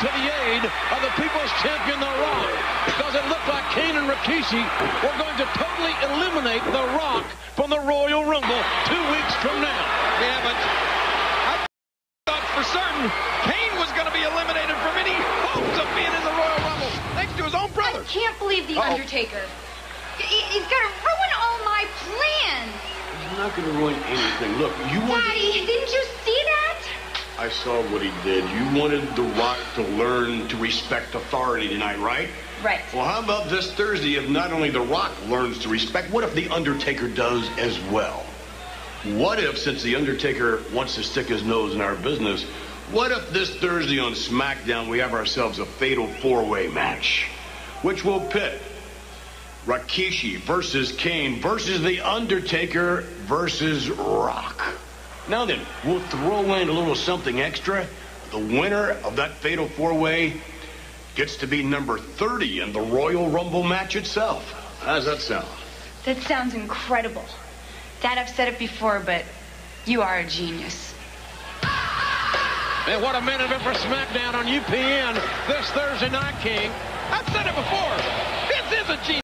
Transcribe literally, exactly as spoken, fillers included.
to the aid of the People's Champion, The Rock, because it looked like Kane and Rikishi were going to totally eliminate The Rock from the Royal Rumble two weeks from now. Yeah, but I thought for certain Kane was going to be eliminated from any hopes of being in the Royal Rumble, thanks to his own brother. I can't believe The Uh-oh. Undertaker. He- He's going to ruin all my plans. He's not going to ruin anything. Look, you want... Daddy, didn't you see that? I saw what he did. You wanted The Rock to learn to respect authority tonight, right? Right. Well, how about this Thursday if not only The Rock learns to respect, what if The Undertaker does as well? What if, since The Undertaker wants to stick his nose in our business, what if this Thursday on SmackDown we have ourselves a fatal four-way match, which will pit Rikishi versus Kane versus The Undertaker versus Rock. Now then, we'll throw in a little something extra. The winner of that fatal four-way gets to be number thirty in the Royal Rumble match itself. How's that sound? That sounds incredible. Dad, I've said it before, but you are a genius. And what a main event for SmackDown on U P N this Thursday night, King. I've said it before. This is a genius.